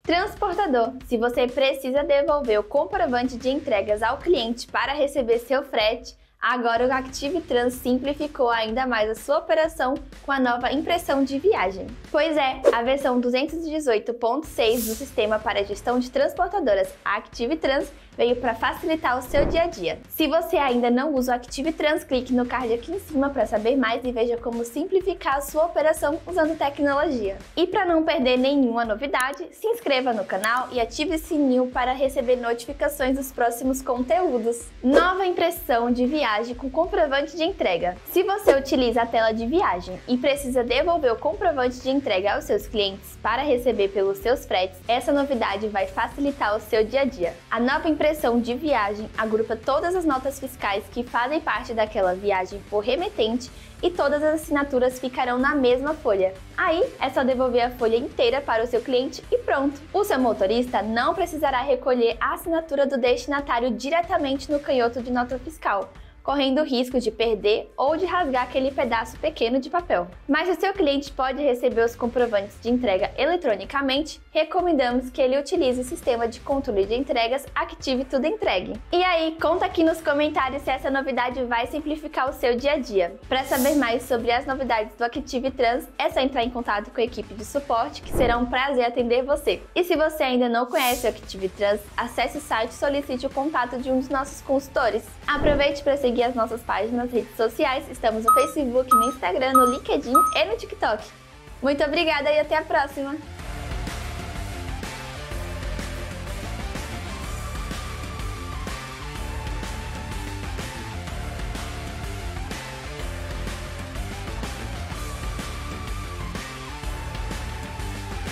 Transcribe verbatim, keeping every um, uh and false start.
Transportador. Se você precisa devolver o comprovante de entregas ao cliente para receber seu frete, agora o Active Trans simplificou ainda mais a sua operação com a nova impressão de viagem. Pois é, a versão duzentos e dezoito ponto seis do sistema para gestão de transportadoras Active Trans veio para facilitar o seu dia a dia. Se você ainda não usa o Active Trans, clique no card aqui em cima para saber mais e veja como simplificar a sua operação usando tecnologia. E para não perder nenhuma novidade, se inscreva no canal e ative o sininho para receber notificações dos próximos conteúdos. Nova impressão de viagem com comprovante de entrega. Se você utiliza a tela de viagem e precisa devolver o comprovante de entrega aos seus clientes para receber pelos seus fretes, essa novidade vai facilitar o seu dia a dia. A nova impressão impressão de viagem agrupa todas as notas fiscais que fazem parte daquela viagem por remetente e todas as assinaturas ficarão na mesma folha. Aí é só devolver a folha inteira para o seu cliente e pronto! O seu motorista não precisará recolher a assinatura do destinatário diretamente no canhoto de nota fiscal, correndo o risco de perder ou de rasgar aquele pedaço pequeno de papel. Mas se o seu cliente pode receber os comprovantes de entrega eletronicamente, recomendamos que ele utilize o sistema de controle de entregas Active Tudo Entregue. E aí, conta aqui nos comentários se essa novidade vai simplificar o seu dia a dia. Para saber mais sobre as novidades do Active Trans, é só entrar em contato com a equipe de suporte, que será um prazer atender você. E se você ainda não conhece o Active Trans, acesse o site e solicite o contato de um dos nossos consultores. Aproveite para seguir as nossas páginas nas redes sociais, estamos no Facebook, no Instagram, no LinkedIn e no TikTok. Muito obrigada e até a próxima!